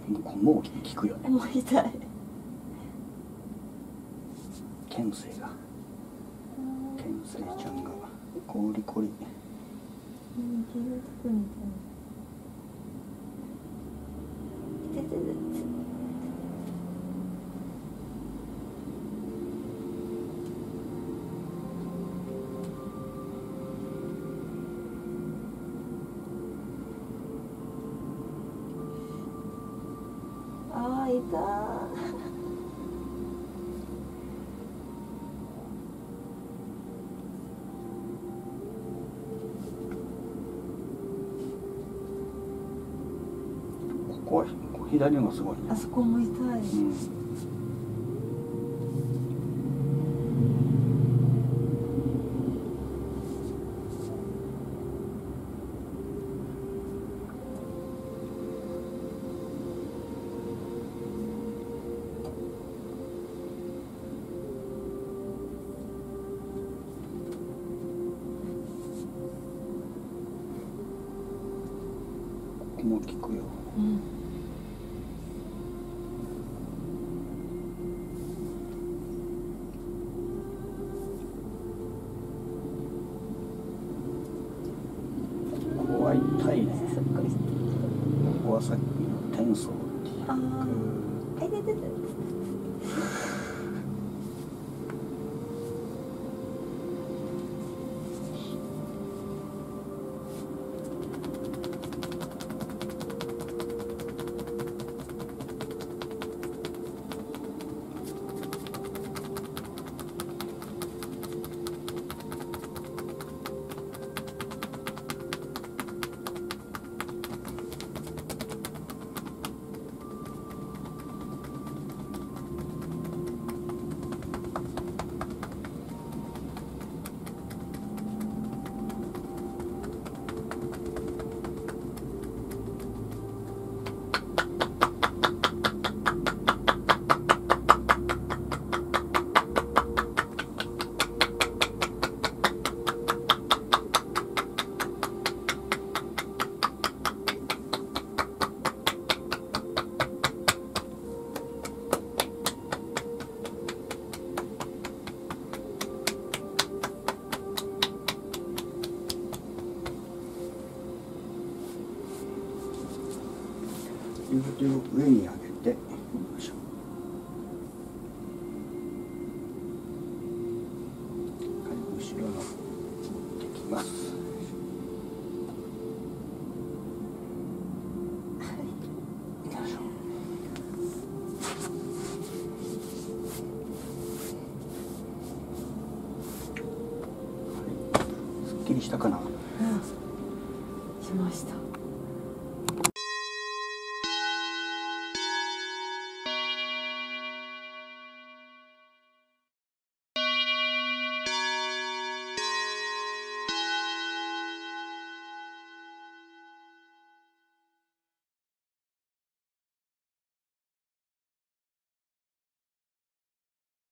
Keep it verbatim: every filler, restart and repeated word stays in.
もう効くよね。 もう痛い。 県生が県生ちゃんがコリコリ。 うん、気がつくみたいな。痛い痛い痛い。ああ、痛い。 ここは左のがすごいね。 あそこも痛い。うん、ここも効くよ。うん、ここは痛いね。ここはさっきの転送っていう。ああ、痛い痛い痛い。両手を上に上げて、後ろの持ってきます。すっきりしたかな。 うん、しました。